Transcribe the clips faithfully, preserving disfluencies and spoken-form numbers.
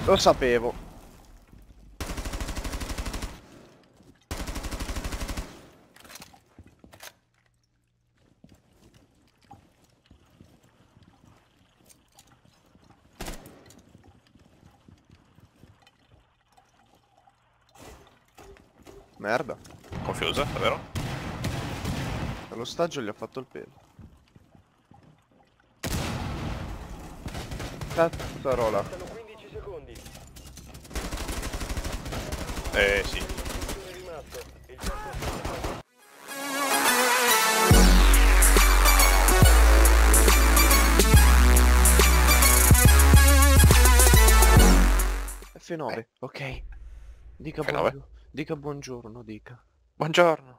Lo sapevo. Merda. Confusa, davvero? L'ostaggio gli ha fatto il pelo. Cazzarola. Restano quindici secondi. Eh sì. È rimasto. Il tempo F nove, ok. Dica F nove? buongiorno. Dica buongiorno, dica. Buongiorno.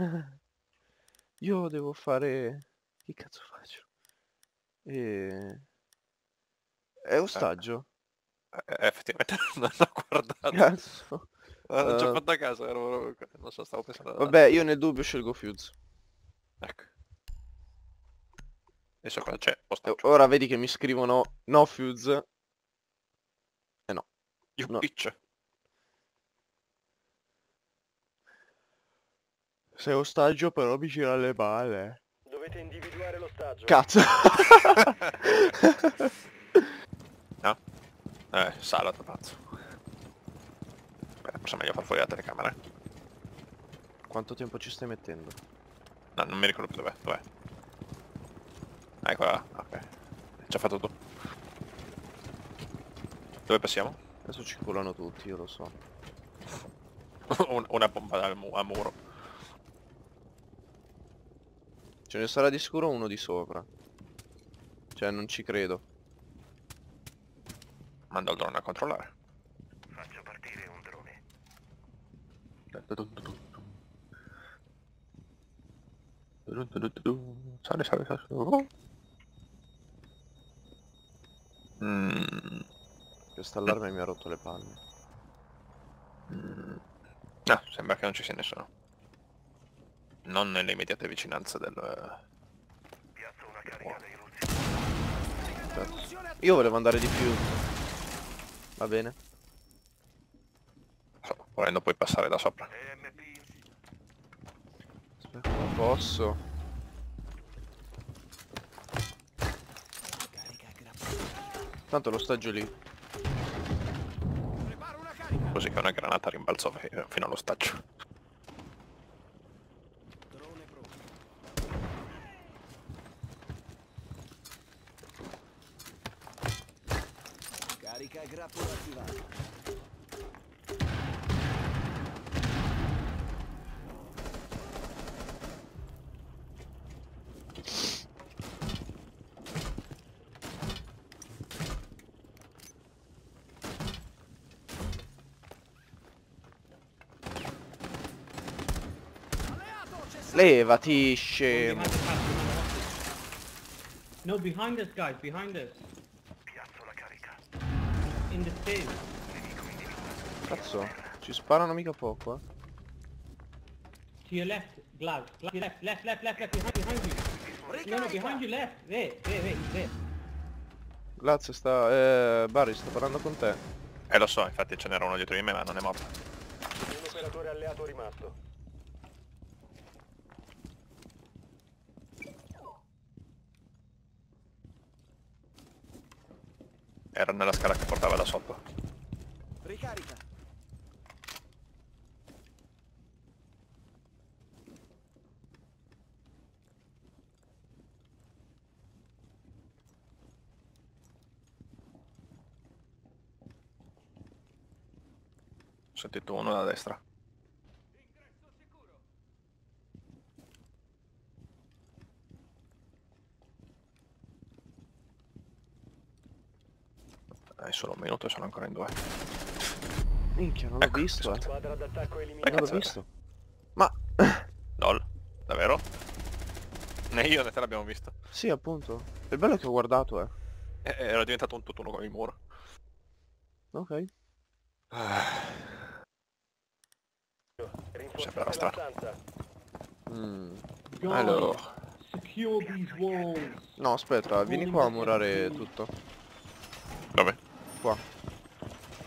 Io devo fare... Che cazzo faccio? E... È ostaggio? Eh, effettivamente non l'ho guardato. Cazzo. Eh, Non ci ho Eh, fatto caso, ero... non so, stavo pensando ad altro. Vabbè, io nel dubbio scelgo Fuse. Ecco. Adesso cosa c'è? E Ostaggio. ora vedi che mi scrivono no Fuse. Eh no. You no. bitch. Sei ostaggio però mi gira le balle. Dovete individuare l'ostaggio. Cazzo. No? Eh, sala da pazzo. Beh, forse è meglio far fuori la telecamera. Quanto tempo ci stai mettendo? No, non mi ricordo più dov'è. Dov'è? Eccola. Ok. Ci ha fatto tu. Dove passiamo? Adesso ci culano tutti, io lo so. Un- una bomba dal mu a muro. Ce ne sarà di sicuro uno di sopra. Cioè, non ci credo. Mando il drone a controllare. Faccio partire un drone. Sale, sale, sale. Oh. Mm. Questa allarme mi ha rotto le palle. Mm. No, sembra che non ci sia nessuno. Non nelle immediate vicinanze del... Piazzo una carica dei russi. Cazzo. Io volevo andare di più. Va bene. So, volendo puoi passare da sopra. E M P. Aspetta, non posso. Tanto l'ostaggio lì. Così che una granata rimbalzò fi- fino allo stagio. Carica e grappola attivata. Levati, scemo. Behind us, guys, behind us. No, behind us, guys, behind us. Piazzo la carica. In the stairs. Cazzo, ci sparano mica poco, eh. To your left, Glaz. Glaz, to your left, left, left, left, left, behind, behind you. No, no, behind you, left. There, there, there, there. Grazie, sta... Eh, Barry, sta parlando con te. Eh lo so, infatti ce n'era uno dietro di me ma non è morto. Un operatore alleato rimasto. Era nella scala che portava da sotto. Ricarica. Ho sentito uno da destra. È solo un minuto e sono ancora in due. Minchia, non l'ho Ecco, visto, eh. Squadra d'attacco Eh, eliminata. Non l'ho cazzo. visto. Ma... Lol, davvero? Né io né te l'abbiamo visto. Sì, appunto. Il bello è che ho guardato, eh. Eh, Era diventato un tutt'uno con il muro. Ok. Sembra Rinforzate la strano. stanza. Mm. Guys, Allora. secure these walls. No, aspetta, vieni qua a murare tutto. Dove? Qua.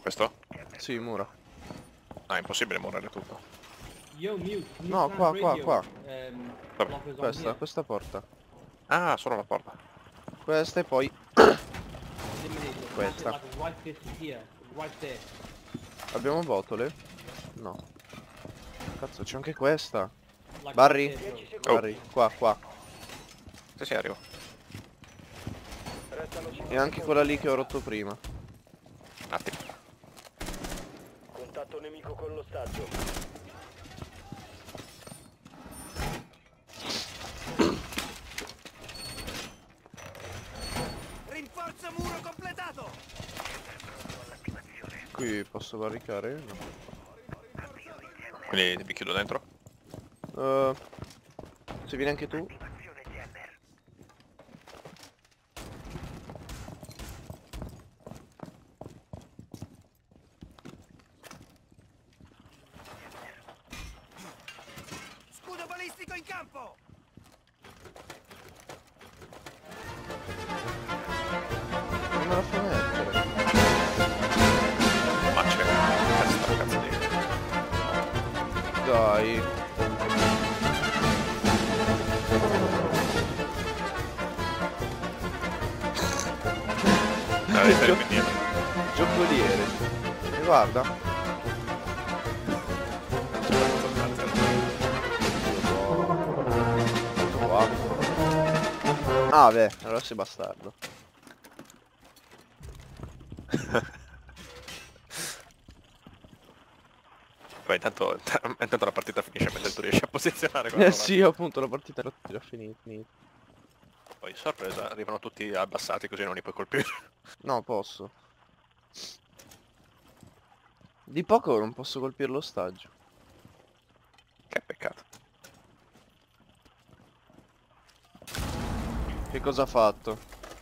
Questo? Sì, mura. No, è impossibile morire tutto. Yo, mute. mute No, qua, plant qua, radio. qua. Um, Vabbè, lockers on Questa, here. questa porta. Ah, solo la porta. Questa e poi... Eliminate it. Questa. Like right this here. Right there. Abbiamo botole? No. Cazzo, c'è anche questa. Like Barry? right there, bro. dieci secondi. Barry, qua, qua. Sì, sì, arrivo. Restano cinque E anche secondi. quella lì che ho rotto prima. Un attimo. Contatto nemico con l'ostaggio. Rinforzo muro completato! Qui posso barricare? No. Quindi vi chiudo dentro? Uh, se vieni anche tu? Scudo balistico in campo! Non me la fa mettere. Ma c'è. Cazzo, cazzo di... Dai. La devi fare indietro. Giocoliere. E guarda. Qua. Ah beh, allora sei bastardo. Beh, intanto, intanto la partita finisce mentre tu riesci a posizionare Eh quella sì, appunto la partita era già finita. Poi sorpresa, arrivano tutti abbassati così non li puoi colpire. No, posso. Di poco non posso colpire l'ostaggio. Che peccato. Che cosa ha fatto?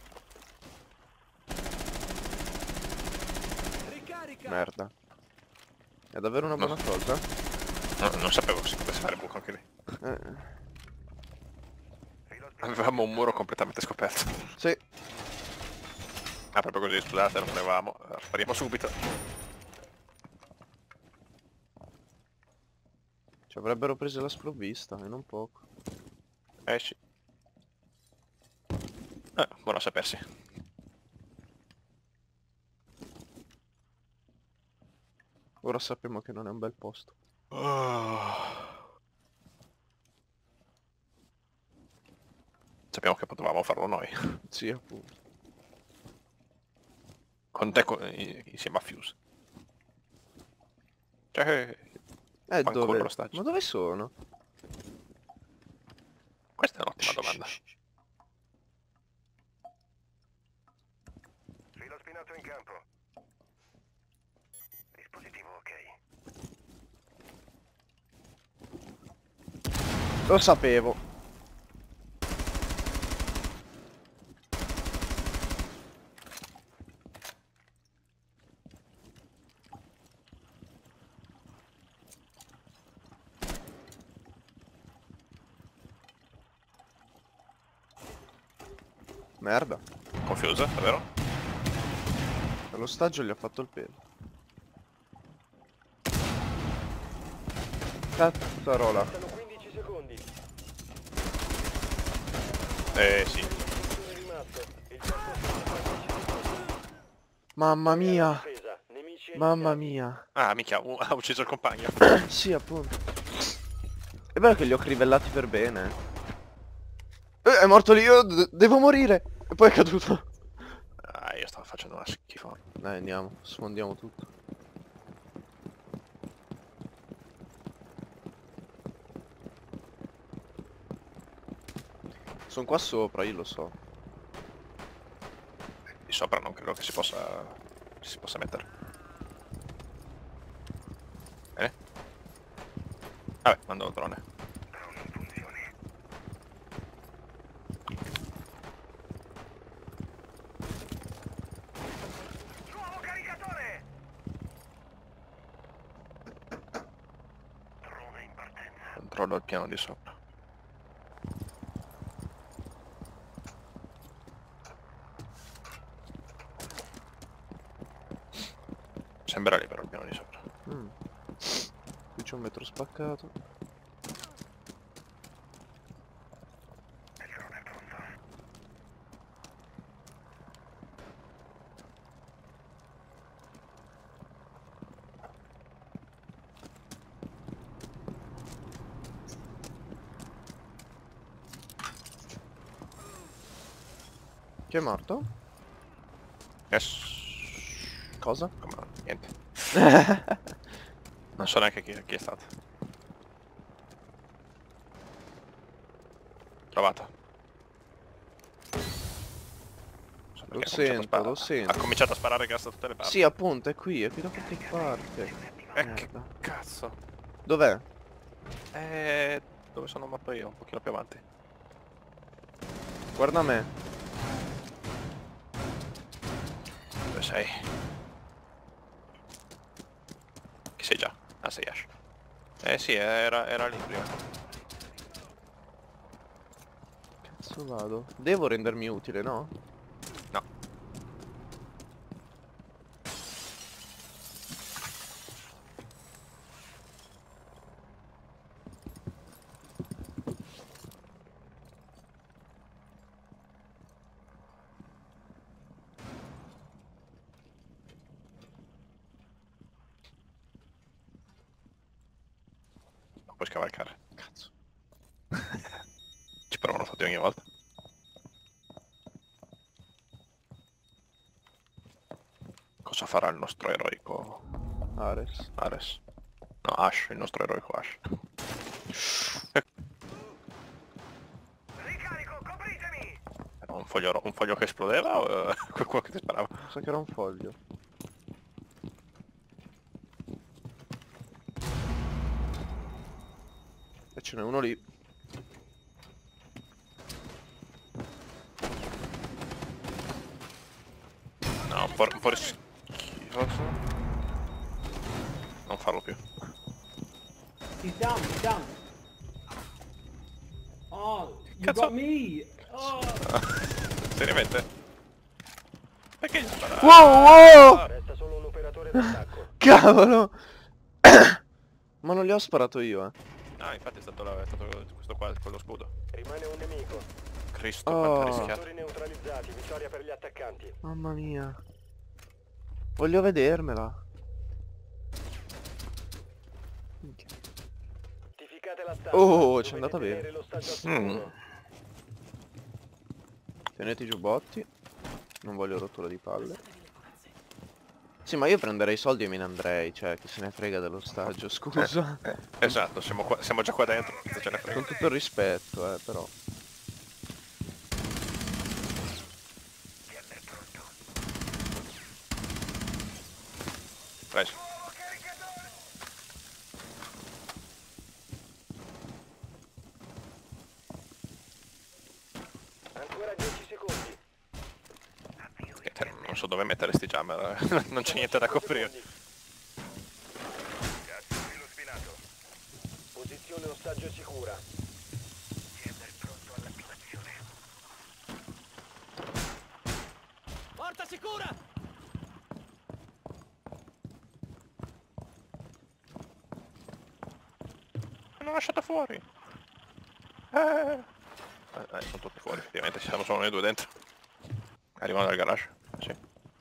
Ricarica! Merda. È davvero una No. buona cosa? No, non sapevo che si potesse fare buco anche lì. Eh, Avevamo un muro completamente scoperto. sì. Ah, proprio così, scusate, non volevamo. Spariamo subito. Ci avrebbero preso la sprovvista, e non poco. Eh sì. Eh, buono a sapersi. Ora sappiamo che non è un bel posto. Sappiamo che potevamo farlo noi. Sì, appunto. Con te co- i- insieme a Fuse. Cioè, Eh, fanculo dove? lo stagio. Ma dove sono? Questa è un'ottima domanda. Filo spinato in campo. Dispositivo ok. Lo sapevo. Merda. Confusa, davvero? L'ostaggio gli ha fatto il pelo. Cazzarola. Restano quindici secondi. Eh sì. Nessuno è rimasto. Il terzo secondo. Mamma mia. Difesa. Nemici Mamma eliminati. mia. Ah, mica, uh, ha ucciso il compagno. Sì, appunto. È vero che li ho crivellati per bene. Eh, è morto lì, io d- devo morire. E poi è caduto. Ah, io stavo facendo una schifo. Dai, andiamo, sfondiamo tutto. Sono qua sopra, io lo so. Di sopra non credo che si possa... ci si possa mettere. Bene. Vabbè, mando il drone. Drone in funzione. Nuovo caricatore! Drone in partenza. Controllo il piano di sopra. Sembra lì però il piano di sopra. Mm. Qui c'è un metro spaccato. Chi è morto? Yes. Cosa? Come no? Niente. Non so neanche chi, chi è stato. Trovato. So Lo perché ha cominciato a sento, sparare. lo sento. Ha cominciato a sparare gas da tutte le parti. Sì, appunto, è qui, è qui da qualche parte. Eh, che Merda. cazzo. Dov'è? Eh... Dove sono morto io? Un pochino più avanti. Guarda me. Dove sei? Chi sei già? Ah, sei Ash. Eh sì, era, era lì prima. Cazzo vado? Devo rendermi utile, no? No. Non puoi scavalcare. Cazzo. Ci provano fatti ogni volta. Cosa farà il nostro eroico Ares. Ares? No, Ash, il nostro eroico Ash. Ricarico, copritemi! Era un foglio, ro- un foglio che esplodeva o eh, qualcuno che ti sparava? Sa che era un foglio. E ce n'è uno lì. No, un po', un po' schifoso. Non farlo più. He's down, he's down. Oh, you Cazzo. got me. Oh. Seriamente? Perché gli spara? Wow, wow! Resta solo un operatore d'attacco. Cavolo! Ma non li ho sparato io, eh. Ah, infatti è stato, la, è stato questo qua, con lo scudo. Rimane un nemico. Cristo, Oh. quanto ha rischiato. Settori neutralizzati, vittoria per gli attaccanti. Mamma mia. Voglio vedermela. Minchia. Fortificate la stanza. Oh, Dovete c'è andata bene. tenere l'ostaggio al Mm. sicuro. Tenete i giubbotti. Non voglio rottura di palle. Sì, ma io prenderei i soldi e me ne andrei, cioè, chi se ne frega dell'ostaggio, scusa. Eh, esatto, siamo, qua, siamo già qua dentro, cosa ce ne frega. Con tutto il rispetto, eh, però. Preso. Ancora dieci secondi. Niente, non so dove mettere sti jammer, eh. Non c'è niente da coprire. Filo spinato. Posizione ostaggio sicura. Siete pronto all'attivazione. Porta sicura! Mi hanno lasciato fuori. Eh. Eh, eh, sono tutti fuori, effettivamente ci siamo solo noi due dentro. Arrivano dal garage, sì.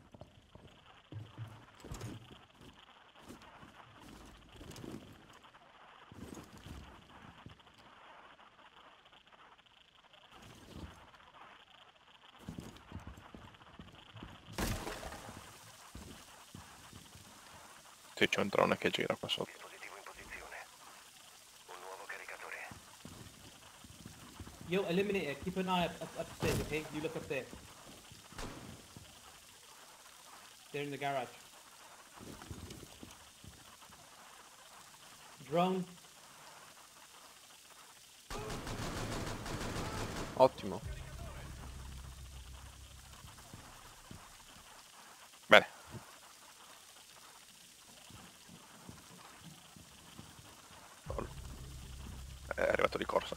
Sì, c'è un drone che gira qua sotto. Dispositivo in posizione. Un nuovo caricatore. Yo, eliminate it. Keep an eye up, up, upstairs, okay? You look up there. They're in the garage. Drone. Ottimo. Bene. È arrivato di corsa.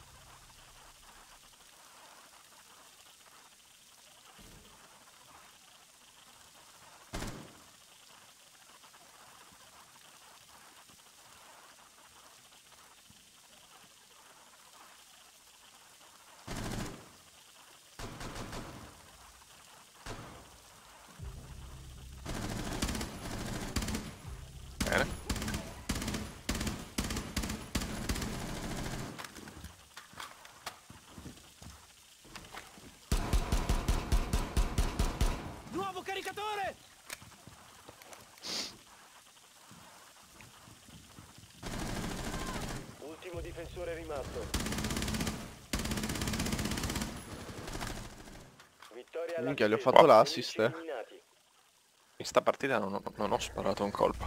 Caricatore! Ultimo difensore rimasto. Vittoria alla Minchia, gli ho difesa. fatto Nemici l'assist, eh. eliminati. In sta partita non, non ho sparato un colpo.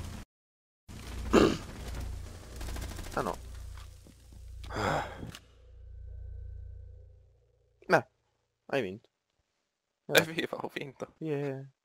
Ah no. Beh, hai vinto. Evviva, ho vinto. Yeah.